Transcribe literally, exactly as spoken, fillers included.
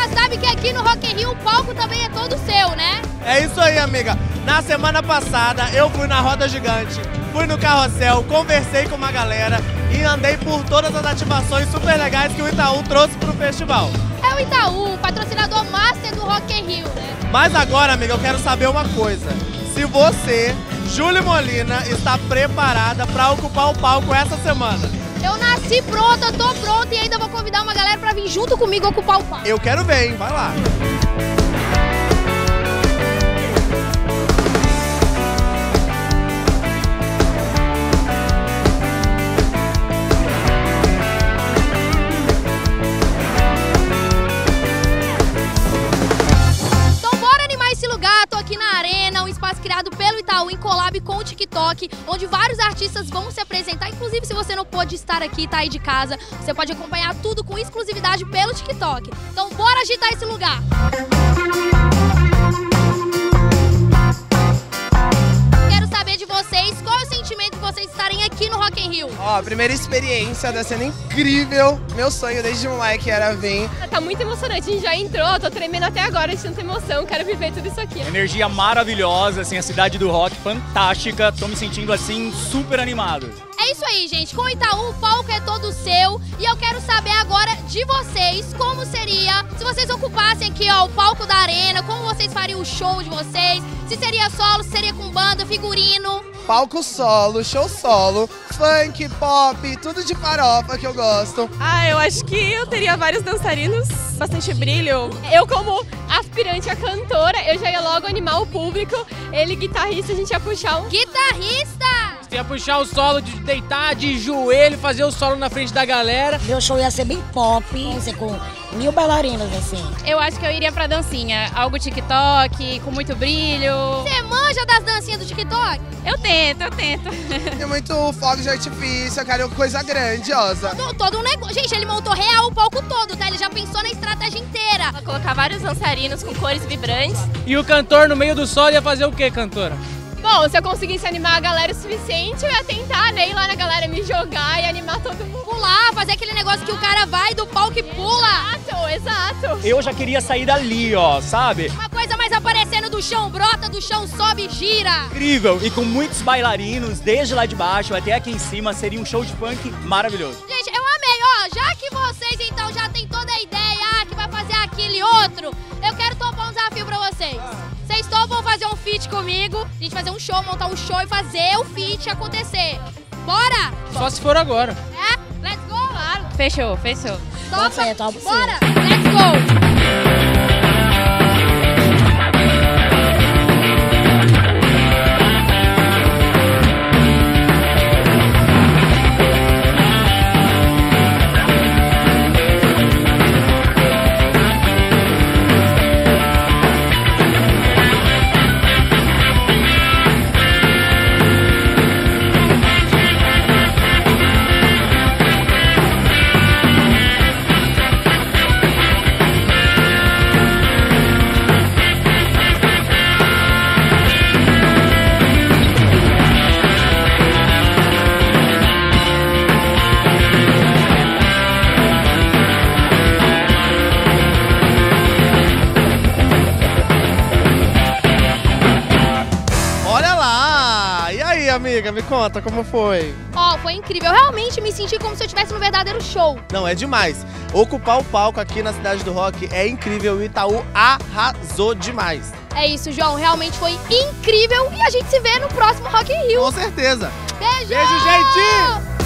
já sabe que aqui no Rock in Rio o palco também é todo seu, né? É isso aí, amiga. Na semana passada eu fui na Roda Gigante, fui no Carrossel, conversei com uma galera e andei por todas as ativações super legais que o Itaú trouxe pro festival. É o Itaú, patrocinador master do Rock in Rio, né? Mas agora, amiga, eu quero saber uma coisa. Se você, Júlia Molina, está preparada para ocupar o palco essa semana? Eu nasci pronta, eu tô pronta e ainda vou convidar uma galera para vir junto comigo ocupar o palco. Eu quero ver, hein? Vai lá. Criado pelo Itaú em collab com o TikTok, onde vários artistas vão se apresentar. Inclusive, se você não pôde estar aqui, tá aí de casa, você pode acompanhar tudo com exclusividade pelo TikTok. Então, bora agitar esse lugar! Quero saber de vocês, qual é o sentimento de vocês estarem aqui no Rock in Rio? Ó, a primeira experiência, tá sendo incrível. Meu sonho desde moleque era vir. Tá muito emocionante, a gente já entrou, tô tremendo até agora de tanta emoção, quero viver tudo isso aqui. Energia maravilhosa, assim, a cidade do rock fantástica, tô me sentindo assim super animado. É isso aí, gente, com o Itaú o palco é todo seu e eu quero saber agora de vocês como seria se vocês ocupassem aqui, ó, o palco da arena, como vocês fariam o show de vocês, se seria solo, se seria com banda, figurino. Palco solo, show solo, funk, pop, tudo de farofa que eu gosto. Ah, eu acho que eu teria vários dançarinos, bastante brilho. Eu como aspirante a cantora, eu já ia logo animar o público. Ele guitarrista, a gente ia puxar um... Guitarrista! Você ia puxar o solo de deitar de joelho, fazer o solo na frente da galera. Meu show ia ser bem pop, ia ser com mil bailarinos assim. Eu acho que eu iria pra dancinha, algo TikTok, com muito brilho. Você manja das dancinhas do TikTok? Eu tento, eu tento. Tem muito fogo de artifício, eu quero coisa grandiosa. Todo, todo um negócio. Gente, ele montou real o palco todo, tá? Ele já pensou na estratégia inteira. Vou colocar vários dançarinos com cores vibrantes. E o cantor no meio do solo ia fazer o quê, cantora? Bom, se eu conseguisse animar a galera o suficiente, eu ia tentar, né, ir lá na galera, me jogar e animar todo mundo. Pular, fazer aquele negócio que o cara vai do palco e pula. Exato, exato. Eu já queria sair dali, ó, sabe? Uma coisa mais aparecendo do chão, brota do chão, sobe e gira. Incrível, e com muitos bailarinos, desde lá de baixo até aqui em cima, seria um show de funk maravilhoso. Gente, eu amei, ó, já que vocês então já tem toda a ideia, ah, que vai fazer aquilo e outro, eu quero topar um desafio pra vocês. Vocês topam fazer um feat comigo, a gente fazer um show, montar um show e fazer o feat acontecer. Bora? Só se for agora. É? Let's go? Claro. Fechou, fechou. Topa? Pode ser, topa sim. Bora? Let's go! Amiga, me conta como foi. Ó, oh, foi incrível. Eu realmente me senti como se eu estivesse no verdadeiro show. Não, é demais. Ocupar o palco aqui na Cidade do Rock é incrível. O Itaú arrasou demais. É isso, João. Realmente foi incrível. E a gente se vê no próximo Rock in Rio. Com certeza. Beijo! Beijo, gente!